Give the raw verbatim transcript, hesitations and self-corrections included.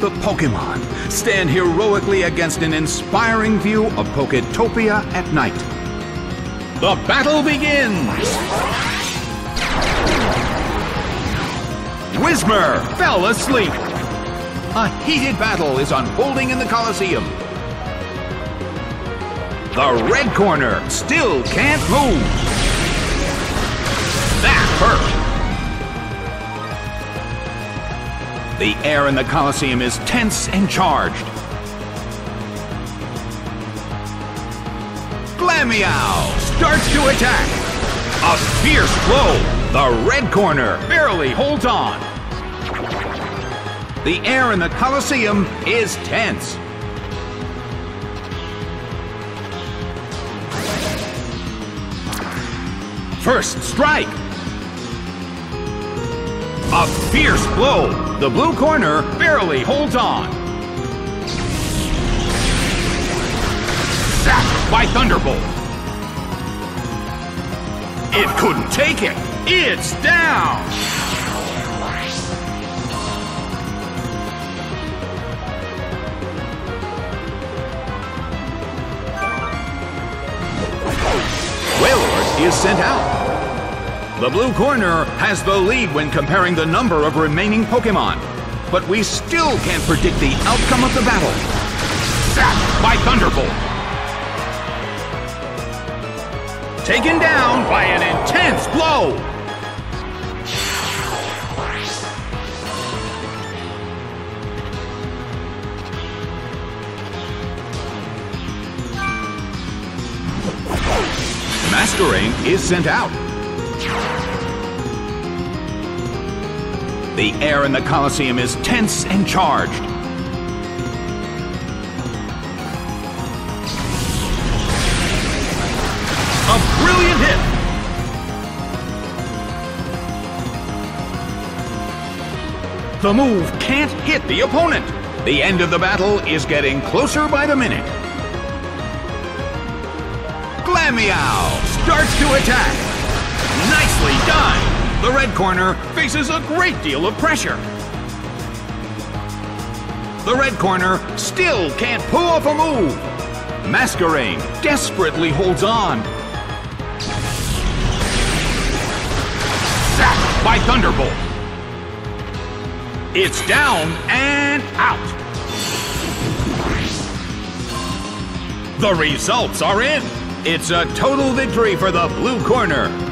the Pokémon stand heroically against an inspiring view of Poketopia at night. The battle begins! Whismur fell asleep. A heated battle is unfolding in the Colosseum. The red corner still can't move. That hurt. The air in the Colosseum is tense and charged. Glameow starts to attack. A fierce blow. The red corner barely holds on. The air in the Colosseum is tense. First strike. A fierce blow. The blue corner barely holds on. Zapped by Thunderbolt. It couldn't take it. It's down. Wailord is sent out. The blue corner has the lead when comparing the number of remaining Pokémon, but we still can't predict the outcome of the battle. Zapped by Thunderbolt. Taken down by an intense blow. Masquerain is sent out. The air in the Colosseum is tense and charged. A brilliant hit! The move can't hit the opponent. The end of the battle is getting closer by the minute. Glameow starts to attack. Nicely done! The red corner faces a great deal of pressure. The red corner still can't pull off a move. Masquerain desperately holds on. Zapped by Thunderbolt. It's down and out. The results are in. It's a total victory for the blue corner.